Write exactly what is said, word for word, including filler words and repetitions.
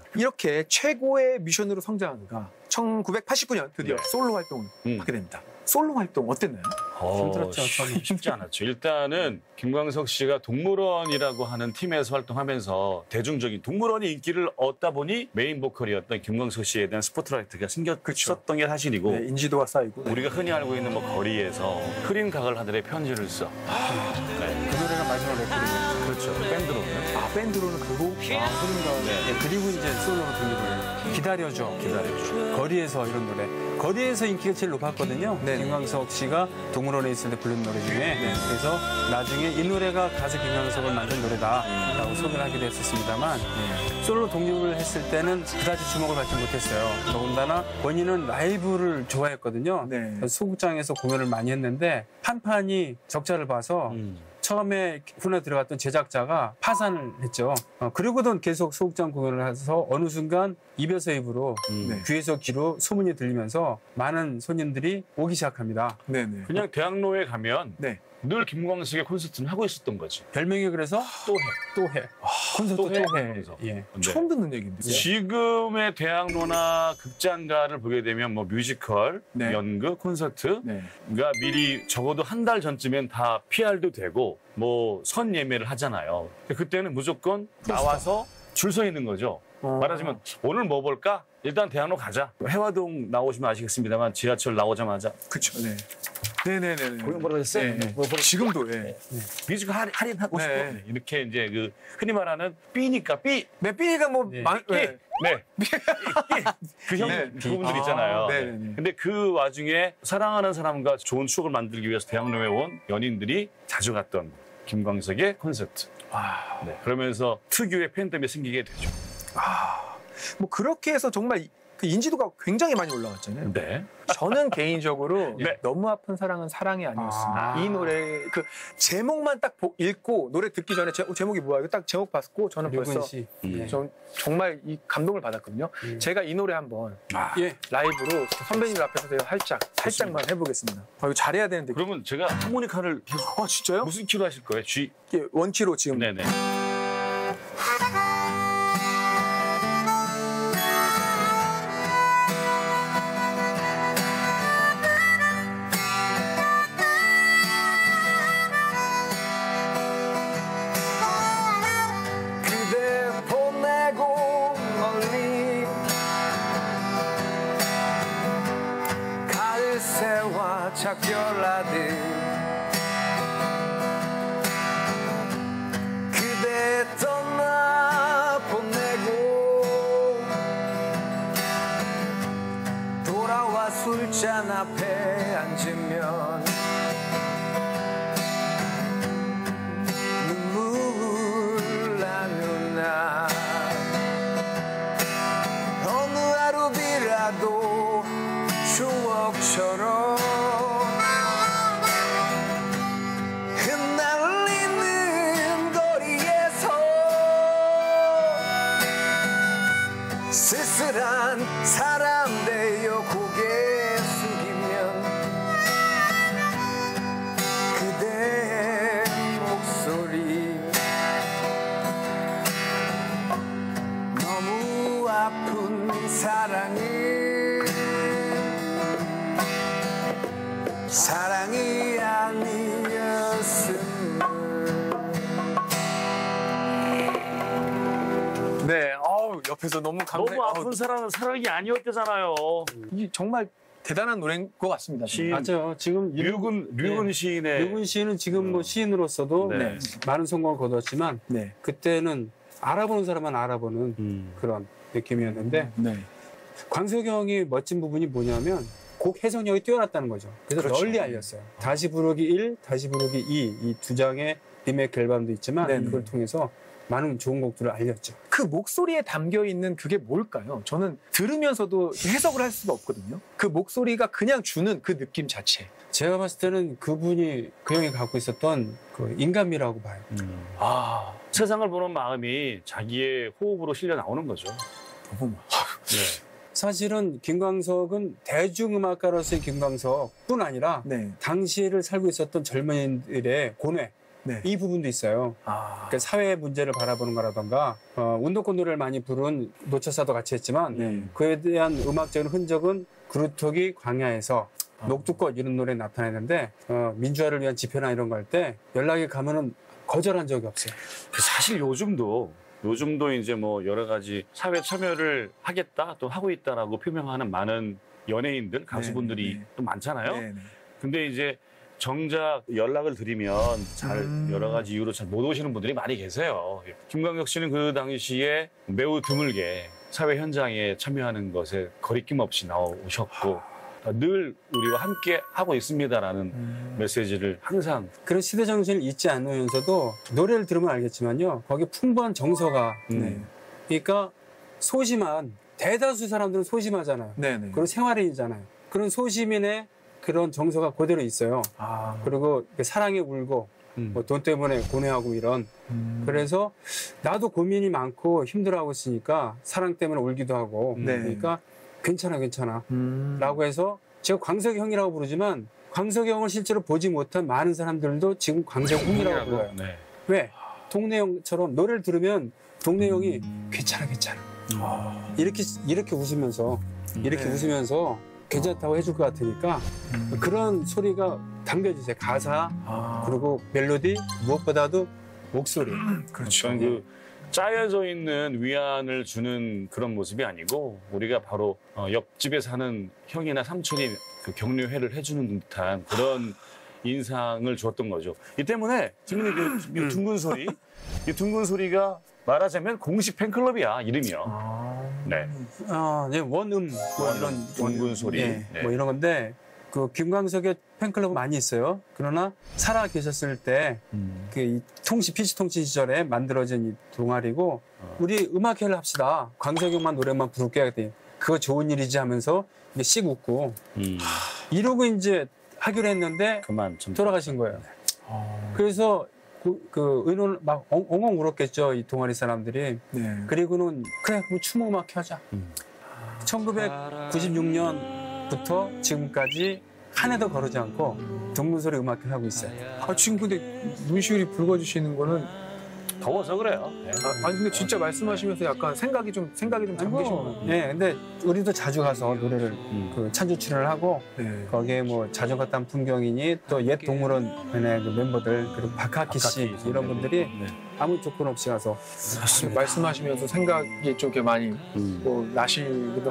이렇게 최고의 뮤지션으로 성장한 그가 천구백팔십구 년 드디어 네. 솔로 활동을 음. 하게 됩니다. 솔로 활동 어땠나요? 어, 힘들었죠, 쉽- 처음에. 쉽지 않았죠. 일단은 김광석 씨가 동물원이라고 하는 팀에서 활동하면서 대중적인 동물원의 인기를 얻다 보니 메인 보컬이었던 김광석 씨에 대한 스포트라이트가 생겼었던 게 사실이고 네, 인지도가 쌓이고. 우리가 흔히 알고 있는 뭐 거리에서 흐린 가을 하늘에 편지를 써. 네. 그 노래가 마지막 레코딩이에요. 그렇죠. 밴드로는. 아, 밴드로는 그 곡. 아, 흐린 가을. 네. 예, 그리고 이제 솔로로 돌리고 기다려줘. 기다려줘. 거리에서 이런 노래. 거리에서 인기가 제일 높았거든요. 네. 김광석 씨가 동물원에 있을 때 부른 노래 중에. 그래서 나중에 이 노래가 가수 김광석을 만든 노래다라고 소개를 하기도 했었습니다만 솔로 독립을 했을 때는 그다지 주목을 받지 못했어요. 더군다나 본인은 라이브를 좋아했거든요. 네. 그래서 소극장에서 공연을 많이 했는데 판판이 적자를 봐서 음. 처음에 훈에 들어갔던 제작자가 파산을 했죠. 어, 그리고도 계속 소극장 공연을 해서 어느 순간 입에서 입으로 음. 네. 귀에서 귀로 소문이 들리면서 많은 손님들이 오기 시작합니다. 네네. 그냥 대학로에 가면 네. 늘 김광석의 콘서트는 하고 있었던 거지. 별명이 그래서 또 해. 또 해. 콘서트 또 또 해. 해. 하면서. 예. 네. 처음 듣는 얘기인데. 지금의 대학로나 극장가를 보게 되면 뭐 뮤지컬, 네. 연극, 콘서트가 네. 미리 적어도 한 달 전쯤엔 다 피알도 되고 뭐 선 예매를 하잖아요. 그때는 무조건 나와서 줄 서 있는 거죠. 어. 말하자면 오늘 뭐 볼까? 일단 대학로 가자. 해화동 나오시면 아시겠습니다만 지하철 나오자마자 그쵸. 네. 네네네. 거기 뭐라고 했어요? 네. 뭐, 뭐, 지금도, 예. 뮤지컬 할인, 할인하고 네. 싶어. 네, 이렇게 이제 그 흔히 말하는 삐니까 삐. 네, 삐가 뭐, 네. 많, 삐. 네. 네. 그 형, 네. 그 부분들 아, 있잖아요. 네네네. 근데 그 와중에 사랑하는 사람과 좋은 추억을 만들기 위해서 대학로에 온 연인들이 자주 갔던 김광석의 콘서트. 아, 네. 그러면서 특유의 팬덤이 생기게 되죠. 뭐 그렇게 해서 정말 그 인지도가 굉장히 많이 올라갔잖아요. 네. 저는 개인적으로 네. 너무 아픈 사랑은 사랑이 아니었습니다. 아. 이 노래 그 제목만 딱 보- 읽고 노래 듣기 전에 제, 제목이 뭐야? 이거 딱 제목 봤고 저는 벌써 류근 씨. 음. 예. 전 정말 이 감동을 받았거든요. 음. 제가 이 노래 한번 아, 예. 라이브로 선배님 앞에서 제가 살짝 살짝만 해보겠습니다. 아, 이거 잘해야 되는데. 그러면 제가 하모니카를 계속 아 진짜요? 무슨 키로 하실 거예요? G. 이게 원키로 지금. 네네. 그대 보내고 멀리 가을새와 작별하듯 그대 떠나 보내고 돌아와 술잔 앞에 앉으면 눈물 나누나 어느 하루비라도 추억처럼 흩날리는 거리에서 쓸쓸한 사람 되어 고개 숙이면 그대 목소리 너무 아픈 사랑이 사랑이 아니었음을. 네, 어우, 옆에서 너무 감사해. 너무 아픈 사랑은 사랑이 아니었대잖아요. 이 정말 대단한 노래인 것 같습니다. 시- 맞아요. 지금 류근, 류근 네. 시인의 류근 씨는 지금 뭐 시인으로서도 네. 많은 성공을 거뒀지만 네, 그때는 알아보는 사람만 알아보는 음. 그런 느낌이었는데 네, 광석형이 멋진 부분이 뭐냐면 곡 해석력이 뛰어났다는 거죠. 그래서 그렇죠. 널리 알렸어요. 다시 부르기 일, 다시 부르기 이, 이 두 장의 리메이크 앨범도 있지만 네네. 그걸 통해서 많은 좋은 곡들을 알렸죠. 그 목소리에 담겨 있는 그게 뭘까요? 저는 들으면서도 해석을 할 수가 없거든요. 그 목소리가 그냥 주는 그 느낌 자체. 제가 봤을 때는 그분이 그 형이 갖고 있었던 그 인간미라고 봐요. 음. 아, 세상을 보는 마음이 자기의 호흡으로 실려 나오는 거죠. 너무 네. 사실은 김광석은 대중음악가로서의 김광석뿐 아니라 네, 당시를 살고 있었던 젊은이들의 고뇌, 네. 이 부분도 있어요. 아. 그러니까 사회 문제를 바라보는 거라던가 어, 운동권 노래를 많이 부른 노처사도 같이 했지만 네. 그에 대한 음악적인 흔적은 그루터기 광야에서 아. 녹두꽃 이런 노래에 나타나는데 어, 민주화를 위한 집회나 이런 거 할 때 연락이 가면은 거절한 적이 없어요. 사실 요즘도 요즘도 이제 뭐 여러 가지 사회 참여를 하겠다 또 하고 있다라고 표명하는 많은 연예인들 가수분들이 네, 네, 네. 또 많잖아요. 네, 네. 근데 이제 정작 연락을 드리면 잘 음. 여러 가지 이유로 잘 못 오시는 분들이 많이 계세요. 김광석 씨는 그 당시에 매우 드물게 사회 현장에 참여하는 것에 거리낌 없이 나오셨고 늘 우리와 함께 하고 있습니다라는 음. 메시지를 항상 그런 시대 정신을 잊지 않으면서도 노래를 들으면 알겠지만요. 거기 풍부한 정서가 음. 그러니까 소심한 대다수 사람들은 소심하잖아요. 네네. 그리고 생활인이잖아요. 그런 소시민의 그런 정서가 그대로 있어요. 아. 그리고 사랑에 울고 음. 뭐 돈 때문에 고뇌하고 이런 음. 그래서 나도 고민이 많고 힘들어하고 있으니까 사랑 때문에 울기도 하고 네. 그러니까 괜찮아 괜찮아 음. 라고 해서 제가 광석이 형이라고 부르지만 광석이 형을 실제로 보지 못한 많은 사람들도 지금 광석이 형이라고 불러요. 네. 왜? 동네 형처럼 노래를 들으면 동네 형이 괜찮아 괜찮아 아. 이렇게 이렇게 웃으면서 이렇게 네. 웃으면서 괜찮다고 해줄 것 같으니까 음. 그런 소리가 담겨주세요. 가사 아. 그리고 멜로디 무엇보다도 목소리. 그렇죠. 어떤 그 짜여져 있는 위안을 주는 그런 모습이 아니고 우리가 바로 어, 옆집에 사는 형이나 삼촌이 그 격려회를 해주는 듯한 그런 인상을 주었던 거죠. 이 때문에 지금 그 둥근 소리, 이 둥근 소리가 말하자면 공식 팬클럽이야 이름이요. 아. 네. 아, 네, 원음 뭐 원음, 이런 둥근 소리. 네, 네. 뭐 이런 건데 그 김광석의 팬클럽은 많이 있어요. 그러나 살아 계셨을 때 그 이 통신 피씨 통신 시절에 만들어진 이 동아리고 어. 우리 음악회를 합시다. 광석이 형만 노래만 부를게 했더니 그거 좋은 일이지 하면서 이게 씩 웃고 음, 이러고 이제 하기로 했는데 그만 좀 돌아가신 거예요. 아. 그래서 그, 그 의논 막 엉- 엉엉 울었겠죠 이 동아리 사람들이. 네. 그리고는 그래 그럼 추모 음악 하자. 음. 천구백구십육 년부터 지금까지 한 해도 거르지 않고 동문소리 음악회를 하고 있어요. 아, 지금 근데 문시율이 붉어지시는 거는 더워서 그래요. 네. 아, 아니 근데 진짜 말씀하시면서 약간 생각이 좀 생각이 좀 잠기신 것 같아요. 예, 근데 우리도 자주 가서 노래를 음. 그 찬조 출연을 하고 네. 거기에 뭐 자전거 탄 풍경이니 또 옛 동물원의 그 멤버들 그리고 박학기 씨 박학기 이런 선배님. 분들이 네. 아무 조건 없이 가서 말씀하시면서 생각이 좀 이렇게 많이 음. 뭐 나시기도